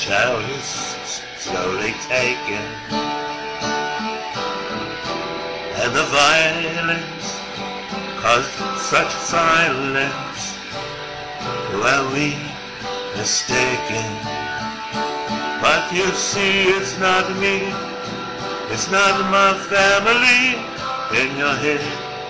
child is slowly taken, and the violence caused such silence. Who are we mistaken? But you see, it's not me, it's not my family. In your head,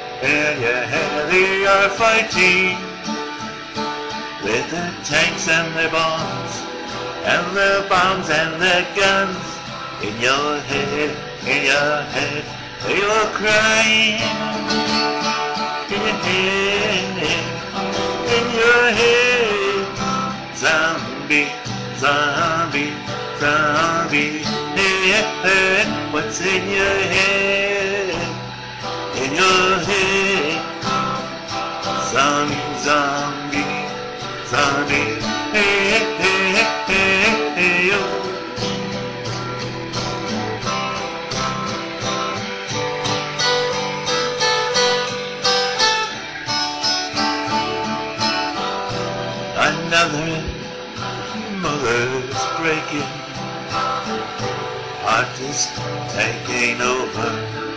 they are fighting with their tanks and their bombs, and their bombs and their guns. In your head, they are crying. In your head, zombie, zombie, zombie. What's in your head? In your head, zombie, zombie, zombie. Yo. Another mother's breaking, heart is taking over.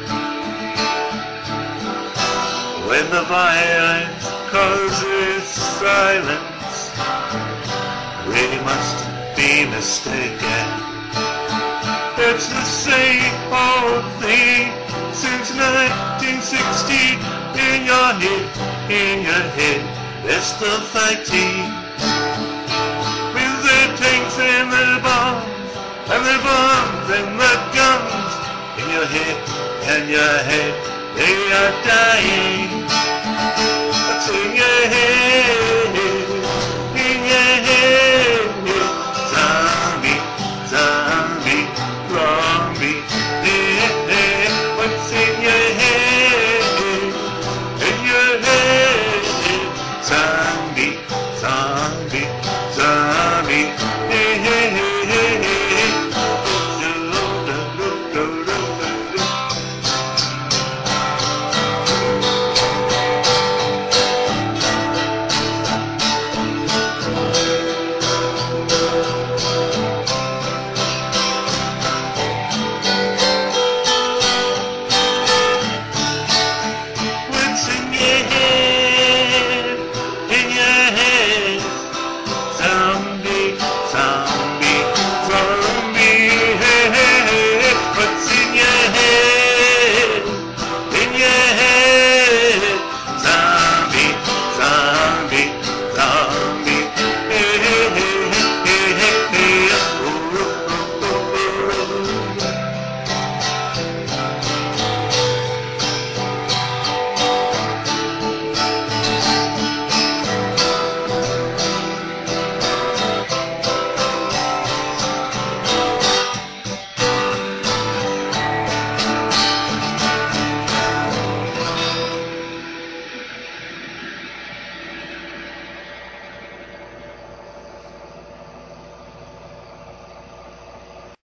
When the violence causes silence, we must be mistaken. It's the same old thing since 1960. In your head, they're still fighting with their tanks and their bombs, and their bombs and their guns. In your head, they are dying. What's in your head? In your head, zombie, zombie, zombie. What's in your head? In your head, zombie, zombie, zombie.